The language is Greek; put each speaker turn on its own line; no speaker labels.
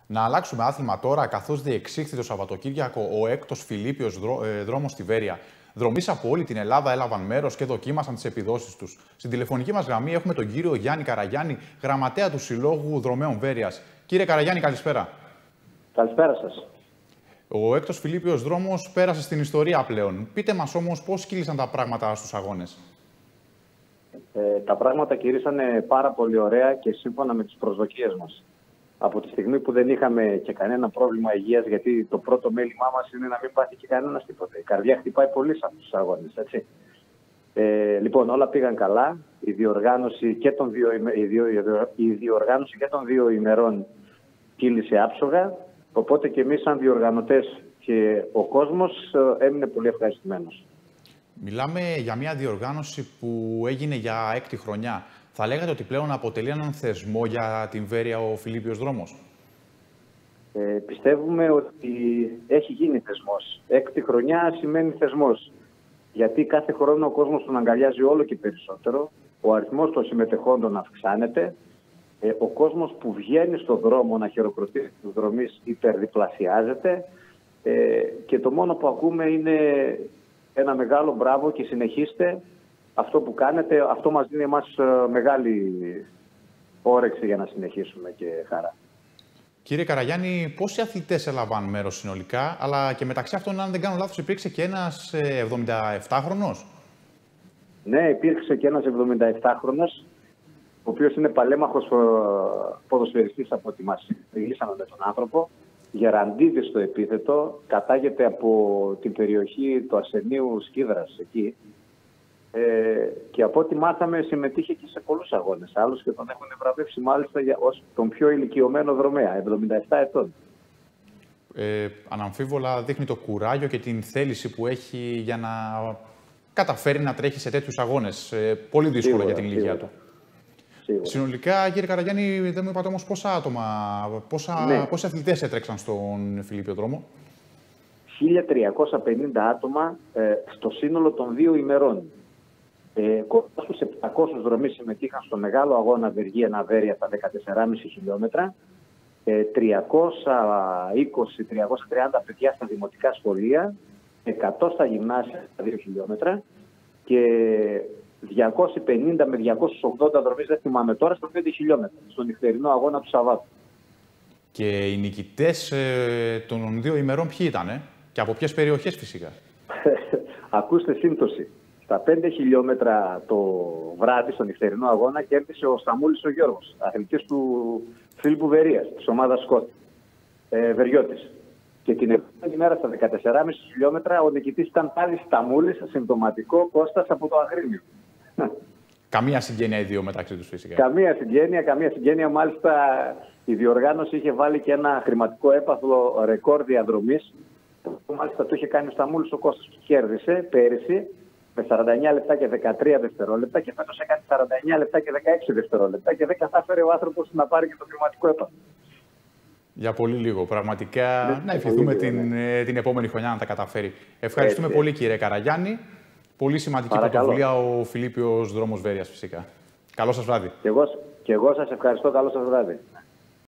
Να αλλάξουμε άθλημα τώρα, καθώς διεξήχθη το Σαββατοκύριακο ο έκτος Φιλίππιος δρόμος στη Βέρεια. Δρομείς από όλη την Ελλάδα έλαβαν μέρος και δοκίμασαν τις επιδόσεις τους. Στην τηλεφωνική μας γραμμή έχουμε τον κύριο Γιάννη Καραγιάννη, γραμματέα του Συλλόγου Δρομέων Βέρειας. Κύριε Καραγιάννη, καλησπέρα.
Καλησπέρα σας.
Ο έκτος Φιλίππιος δρόμος πέρασε στην ιστορία πλέον. Πείτε μας όμως πώς κύλησαν τα πράγματα στους αγώνες.
Τα πράγματα κηρύσσανε πάρα πολύ ωραία και σύμφωνα με τις προσδοκίες μας. Από τη στιγμή που δεν είχαμε και κανένα πρόβλημα υγείας, γιατί το πρώτο μέλημά μας είναι να μην πάθει και κανένας τίποτα. Η καρδιά χτυπάει πολύ σε αυτούς τους αγώνες, έτσι. Λοιπόν, όλα πήγαν καλά. Η διοργάνωση και των δύο ημερών κύλησε άψογα. Οπότε και εμείς σαν διοργανωτές και ο κόσμος έμεινε πολύ ευχαριστημένος.
Μιλάμε για μια διοργάνωση που έγινε για 6η χρονιά. Θα λέγατε ότι πλέον αποτελεί έναν θεσμό για την Βέρεια ο Φιλίππιος δρόμος?
Πιστεύουμε ότι έχει γίνει θεσμός. 6η χρονιά σημαίνει θεσμός. Γιατί κάθε χρόνο ο κόσμος τον αγκαλιάζει όλο και περισσότερο. Ο αριθμός των συμμετεχόντων αυξάνεται. Ο κόσμος που βγαίνει στον δρόμο να χειροκροτήσει τους δρομείς υπερδιπλασιάζεται. Και το μόνο που ακούμε είναι ένα μεγάλο μπράβο και συνεχίστε. Αυτό που κάνετε, αυτό μας δίνει εμάς μεγάλη όρεξη για να συνεχίσουμε και χαρά.
Κύριε Καραγιάννη, πόσοι αθλητές έλαβαν μέρος συνολικά, αλλά και μεταξύ αυτών, αν δεν κάνω λάθος, υπήρξε και ένας 77χρονος?
Ναι, υπήρξε και ένας 77χρονος, ο οποίος είναι παλέμαχος ποδοσφαιριστής από ό,τι μας μιλήσαμε με τον άνθρωπο. Γεραντίδης στο επίθετο, κατάγεται από την περιοχή του Αρσενίου Σκίδρας εκεί. Και από ό,τι μάθαμε συμμετείχε και σε πολλούς αγώνες. Άλλους και τον έχουν βραβεύσει μάλιστα ως τον πιο ηλικιωμένο δρομέα, 77 ετών.
Αναμφίβολα δείχνει το κουράγιο και την θέληση που έχει για να καταφέρει να τρέχει σε τέτοιους αγώνες. Πολύ δύσκολο
Σίγουρα,
για την ηλικία του.
Σίγουρα.
Συνολικά, κύριε Καραγιάννη, δεν μου είπατε όμως πόσα άτομα, πόσοι αθλητές έτρεξαν στον Φιλίππιο δρόμο?
1.350 άτομα στο σύνολο των 2 ημερών. Κοντά στους 700 δρομείς συμμετείχαν στο μεγάλο αγώνα Βεργία-Βέρεια στα 14,5 χιλιόμετρα. 320-330 παιδιά στα δημοτικά σχολεία, 100 στα γυμνάσια στα 2 χιλιόμετρα και 250 με 280 δρομείς, δεν θυμάμαι τώρα, στα 5 χιλιόμετρα, στον νυχτερινό αγώνα του Σαββάτου.
Και οι νικητές των 2 ημερών ποιοι ήτανε και από ποιες περιοχές φυσικά?
Ακούστε σύμπτωση. Στα 5 χιλιόμετρα το βράδυ, στον νυχτερινό αγώνα, κέρδισε ο Σταμούλης ο Γιώργος, αθλητής του Φίλιππου Βερίας, της ομάδας Σκότ, Βεριώτης. Και την επόμενη μέρα στα 14,5 χιλιόμετρα ο νικητής ήταν πάλι Σταμούλης, συμπτωματικό, Κώστας από το Αγρίνιο.
Καμία συγγένεια οι δύο μεταξύ τους φυσικά.
Καμία συγγένεια. Μάλιστα η διοργάνωση είχε βάλει και ένα χρηματικό έπαθλο ρεκόρ διαδρομής. Μάλιστα το είχε κάνει ο Σταμούλης ο Κώστας, που κέρδισε πέρυσι με 49 λεπτά και 13 δευτερόλεπτα και φέτος έκανε 49 λεπτά και 16 δευτερόλεπτα και δεν κατάφερε ο άνθρωπος να πάρει και το χρηματικό έπαθλο.
Για πολύ λίγο. Πραγματικά να ευχηθούμε την επόμενη χρονιά να τα καταφέρει. Ευχαριστούμε πολύ, κύριε Καραγιάννη. Πολύ σημαντική πρωτοβουλία ο Φιλίππιος δρόμος Βέρειας φυσικά. Καλό σας βράδυ.
Και εγώ σας ευχαριστώ. Καλό σας βράδυ.